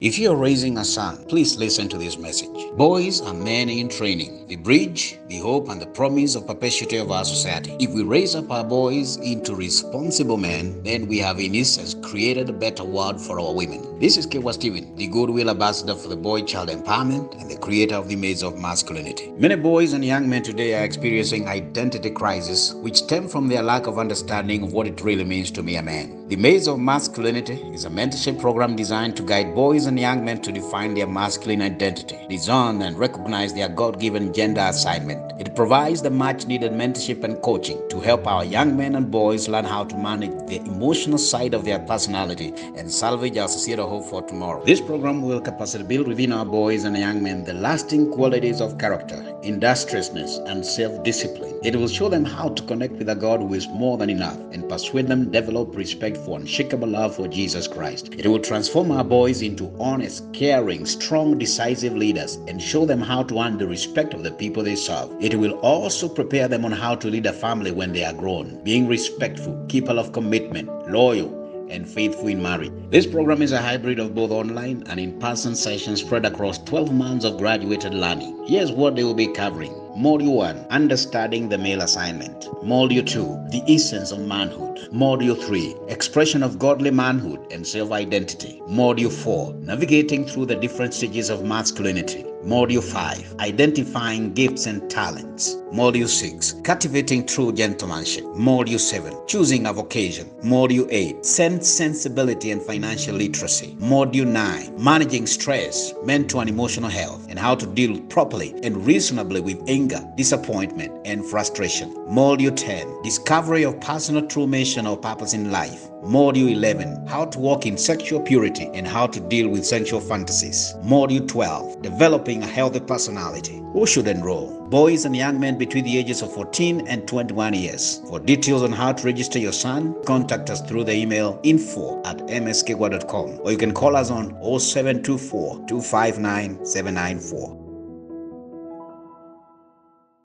If you are raising a son, please listen to this message. Boys are men in training, the bridge, the hope, and the promise of perpetuity of our society. If we raise up our boys into responsible men, then we have in essence created a better world for our women. This is Kewa Stephen, the Goodwill Ambassador for the Boy Child Empowerment and the creator of the Maze of Masculinity. Many boys and young men today are experiencing identity crisis, which stem from their lack of understanding of what it really means to be a man. The Maze of Masculinity is a mentorship program designed to guide boys and young men to define their masculine identity, discern and recognize their God-given gender assignment. It provides the much-needed mentorship and coaching to help our young men and boys learn how to manage the emotional side of their personality and salvage our societal hope for tomorrow. This program will capacity build within our boys and young men the lasting qualities of character, industriousness, and self-discipline. It will show them how to connect with a God who is more than enough and persuade them develop respect for unshakable love for Jesus Christ. It will transform our boys into honest, caring, strong, decisive leaders and show them how to earn the respect of the people they serve. It will also prepare them on how to lead a family when they are grown, being respectful, keeper of commitment, loyal, and faithful in marriage. This program is a hybrid of both online and in-person sessions spread across 12 months of graduated learning. Here's what they will be covering. Module 1, Understanding the Male Assignment. Module 2, The Essence of Manhood. Module 3, Expression of Godly Manhood and Self-Identity. Module 4, Navigating through the different stages of masculinity. Module 5, Identifying Gifts and Talents. Module 6, Cultivating True Gentlemanship. Module 7, Choosing a Vocation. Module 8, Sense, Sensibility and Financial Literacy. Module 9, Managing Stress, Mental and Emotional Health, and how to deal properly and reasonably with anger, disappointment, and frustration. Module 10, Discovery of Personal True Mission or Purpose in Life. Module 11, How to Walk in Sexual Purity and How to Deal with Sexual Fantasies. Module 12, Developing a Healthy Personality. Who should enroll? Boys and young men between the ages of 14 and 21 years. For details on how to register your son, contact us through the email info@mskegwa.com or you can call us on 0724 259 794.